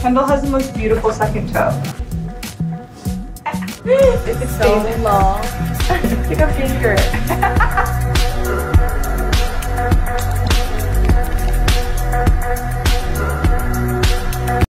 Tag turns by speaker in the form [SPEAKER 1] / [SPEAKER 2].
[SPEAKER 1] Kendall has the most beautiful second toe.
[SPEAKER 2] It's so long.
[SPEAKER 1] Take a finger.